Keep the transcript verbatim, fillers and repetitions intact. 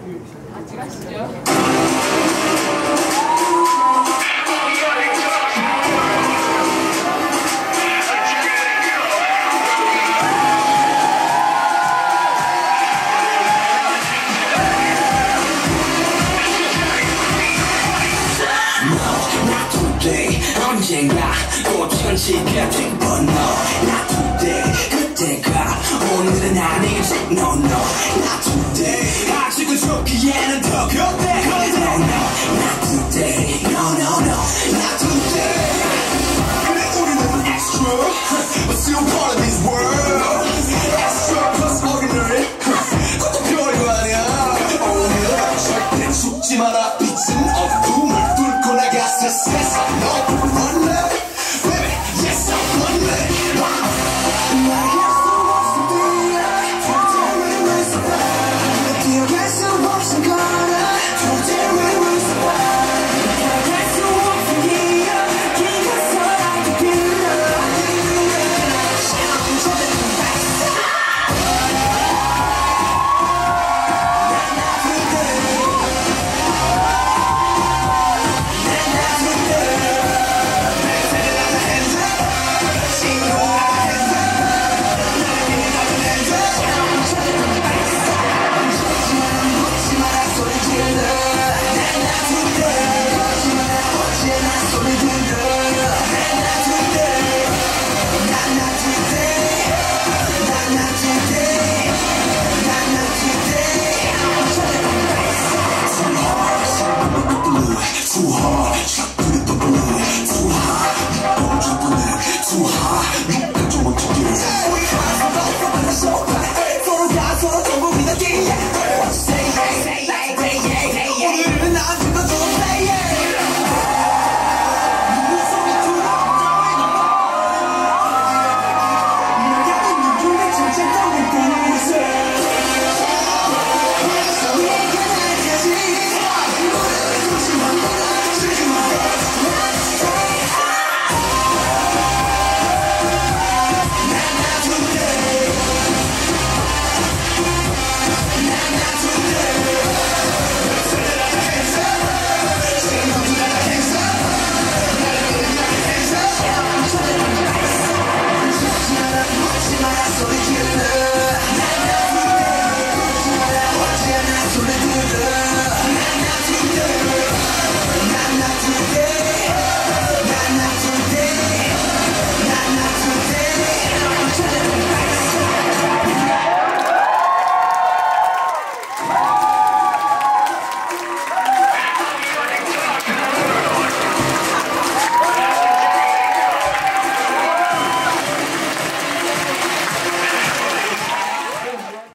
같이 가시죠. 언젠가 꼭 현실가 될 뻔 너 Not today 그때가 오늘은 아니지 No no Not today 아직은 좋기에는 더 급해 No no Not today No no no Not today 그래 우리는 extra But still part of this world Extra plus ordinary 그것도 별거 아니야 오늘 절대 죽지 마라 빛은 어둠을 뚫고 나가 세상 너 Too hard, shot to the double Too hard, don't jump on it Too hard, 누가 좀 먼저 뛰어 We have a lot from the show 서로가 서로 전부 믿었기에 Say hey, say hey, say hey, say hey 오늘은 난 죽어도 say hey 눈물 속에 들어오는 널 향한 눈물에 점점 더 묻어나는 새 소리가 날까지 무릎을 조심하고 소리 들려